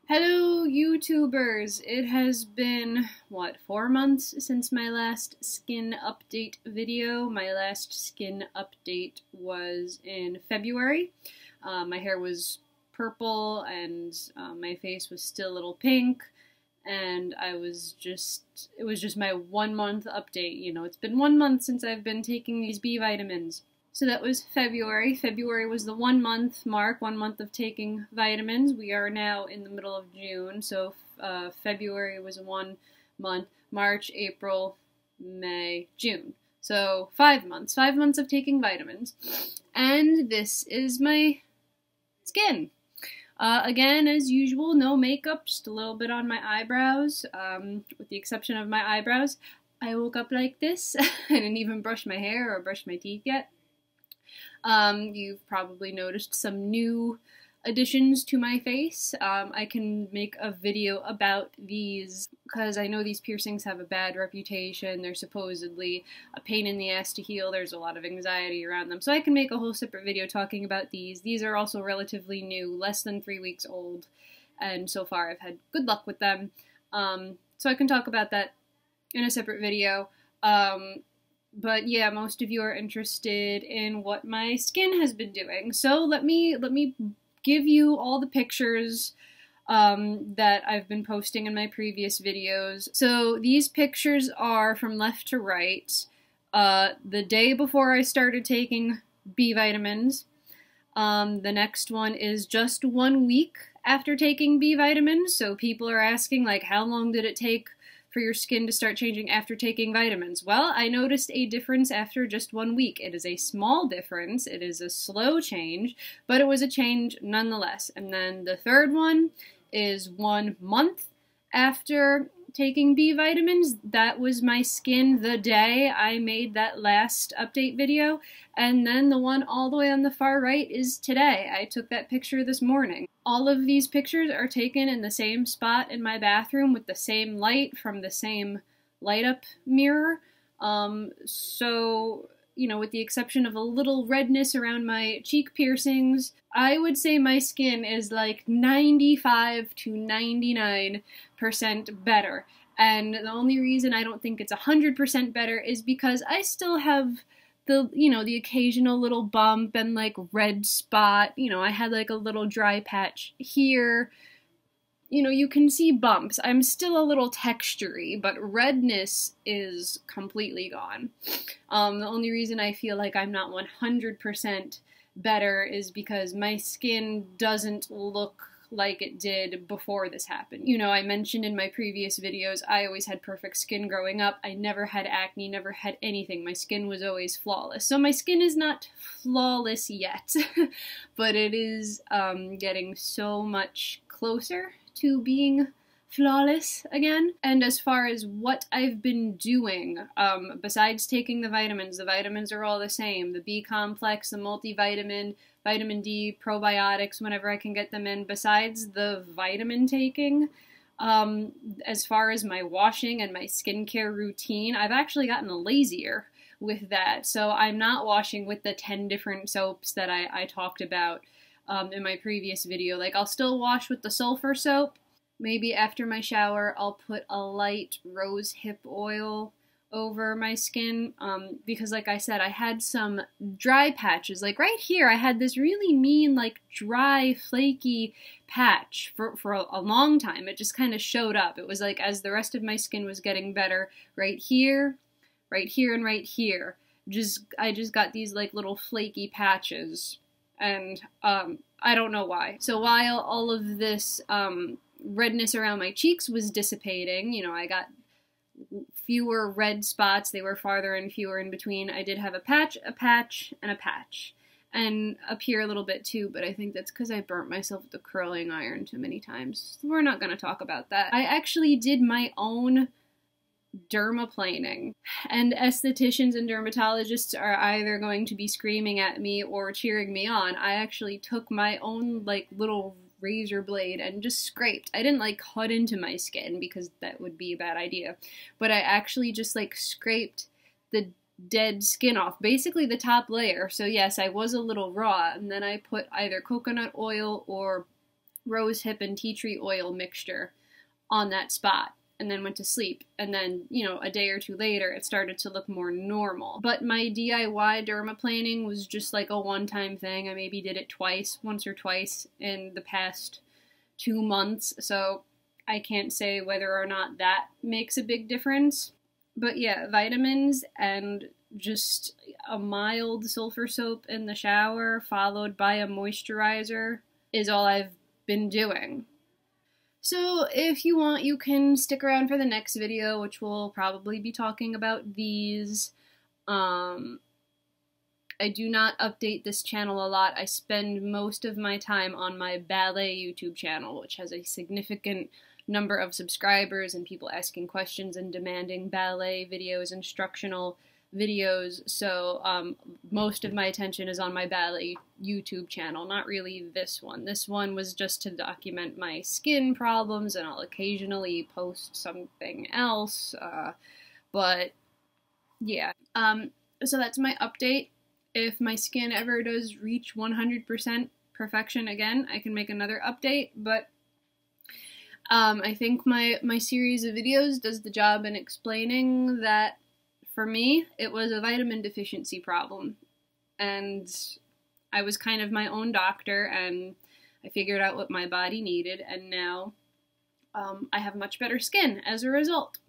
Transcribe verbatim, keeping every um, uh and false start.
Hello, YouTubers! It has been, what, four months since my last skin update video. My last skin update was in February. Uh, my hair was purple and uh, my face was still a little pink, and I was just, it was just my one month update. You know, it's been one month since I've been taking these B vitamins. So that was February. February was the one month mark, one month of taking vitamins. We are now in the middle of June, so uh, February was one month, March, April, May, June. So five months, five months of taking vitamins. And this is my skin. Uh, again, as usual, no makeup, just a little bit on my eyebrows, um, with the exception of my eyebrows. I woke up like this. I didn't even brush my hair or brush my teeth yet. Um, you've probably noticed some new additions to my face. Um, I can make a video about these because I know these piercings have a bad reputation. They're supposedly a pain in the ass to heal. There's a lot of anxiety around them. So I can make a whole separate video talking about these. These are also relatively new, less than three weeks old, and so far I've had good luck with them. Um, so I can talk about that in a separate video. Um, But yeah, most of you are interested in what my skin has been doing. So let me let me give you all the pictures um, that I've been posting in my previous videos. So these pictures are from left to right. Uh, the day before I started taking B vitamins. Um, the next one is just one week after taking B vitamins. So people are asking, like, how long did it take for your skin to start changing after taking vitamins? Well, I noticed a difference after just one week. It is a small difference, it is a slow change, but it was a change nonetheless. And then the third one is one month after taking B vitamins. That was my skin the day I made that last update video. And then the one all the way on the far right is today. I took that picture this morning. All of these pictures are taken in the same spot in my bathroom with the same light from the same light up mirror. Um, so, you know, with the exception of a little redness around my cheek piercings, I would say my skin is like ninety-five to ninety-nine percent better. And the only reason I don't think it's one hundred percent better is because I still have the, you know, the occasional little bump and like red spot. You know, I had like a little dry patch here. You know, you can see bumps. I'm still a little textury, but redness is completely gone. Um, the only reason I feel like I'm not one hundred percent better is because my skin doesn't look like it did before this happened. You know, I mentioned in my previous videos, I always had perfect skin growing up. I never had acne, never had anything. My skin was always flawless. So my skin is not flawless yet, but it is um, getting so much closer to being flawless again. And as far as what I've been doing, um, besides taking the vitamins, the vitamins are all the same. The B complex, the multivitamin, vitamin D, probiotics whenever I can get them in. Besides the vitamin taking, um, as far as my washing and my skincare routine, I've actually gotten lazier with that. So I'm not washing with the ten different soaps that I, I talked about um, in my previous video. Like, I'll still wash with the sulfur soap. Maybe after my shower, I'll put a light rose hip oil over my skin, um, because like I said, I had some dry patches. Like right here, I had this really mean, like dry, flaky patch for, for a, a long time. It just kind of showed up. It was like as the rest of my skin was getting better, right here, right here, and right here, just I just got these like little flaky patches, and um, I don't know why. So while all of this um, redness around my cheeks was dissipating, you know, I got fewer red spots. They were farther and fewer in between. I did have a patch, a patch, and a patch. And up here a little bit too, but I think that's because I burnt myself with the curling iron too many times. We're not going to talk about that. I actually did my own dermaplaning, and estheticians and dermatologists are either going to be screaming at me or cheering me on. I actually took my own like little razor blade and just scraped. I didn't like cut into my skin because that would be a bad idea, but I actually just like scraped the dead skin off, basically the top layer. So yes, I was a little raw, and then I put either coconut oil or rosehip and tea tree oil mixture on that spot, and then went to sleep. And then, you know, a day or two later, it started to look more normal. But my D I Y dermaplaning was just like a one-time thing. I maybe did it twice, once or twice in the past two months. So I can't say whether or not that makes a big difference. But yeah, vitamins and just a mild sulfur soap in the shower followed by a moisturizer is all I've been doing. So if you want, you can stick around for the next video, which will probably be talking about these. Um, I do not update this channel a lot. I spend most of my time on my ballet YouTube channel, which has a significant number of subscribers and people asking questions and demanding ballet videos, instructional videos. So um, most of my attention is on my ballet YouTube channel, not really this one. This one was just to document my skin problems, and I'll occasionally post something else. Uh, but yeah, um, so that's my update. If my skin ever does reach one hundred percent perfection again, I can make another update, but um, I think my, my series of videos does the job in explaining that for me, it was a vitamin deficiency problem, and I was kind of my own doctor, and I figured out what my body needed, and now um, I have much better skin as a result.